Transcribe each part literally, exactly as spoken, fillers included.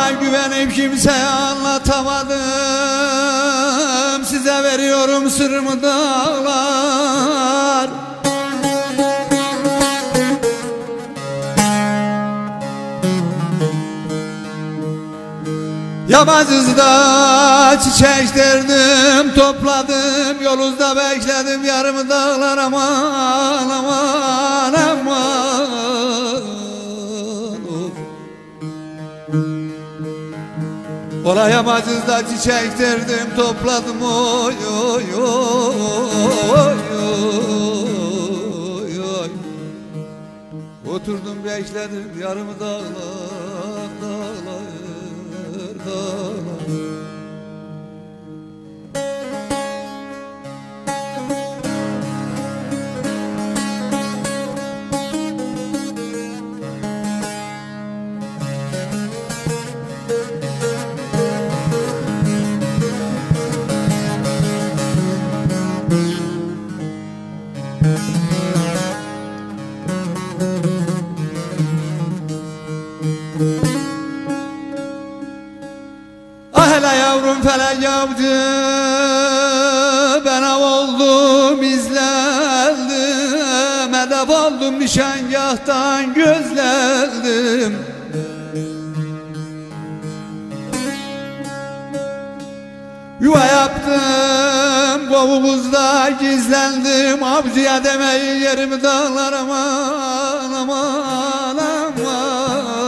güvenip kimseye anlatamadım. Size veriyorum sırrımı dağlar. Yamacızda çiçeklerdim, topladım, yolunuzda bekledim yarımı dağlar. Aman aman aman. Ola yamacızda çiçeklerdim, topladım oy oy oy oy oy. Oturdum bekledim yarımı dağlar dağlar. Hele yavrum felek yaptı, ben av oldum izlendim, edep oldum nişangahtan gözlendim. Yuva yaptım, kovukuzda gizlendim, avcıya demeyin yerimi dağlar. Aman aman aman.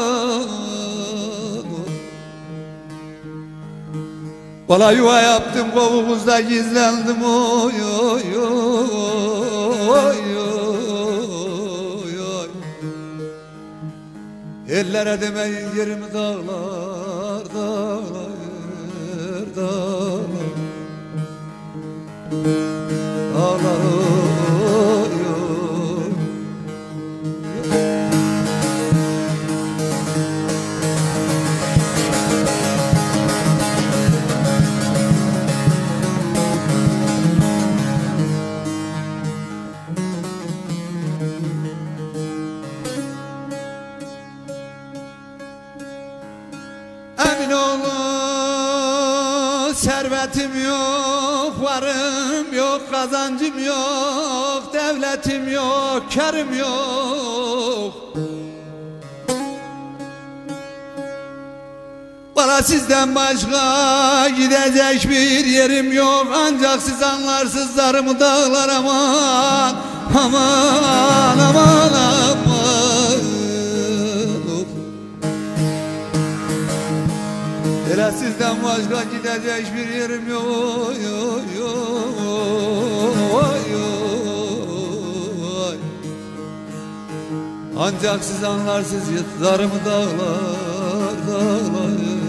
Valla yuva yaptım, kovukuzda gizlendim oy oy oy oy oy. Ellere demeyin yerimi dağlar dağlar dağlar dağlar oy oy. Emin olun servetim yok, varım yok, kazancım yok, devletim yok, karım yok. Bana sizden başka gidecek bir yerim yok, ancak siz anlarsınız zarımı dağlar. Aman aman aman aman. Hele sizden başka gidecek bir yerim yok, yok, yok, yok. Ancak siz anlarsınız zarımı dağlar, dağlar.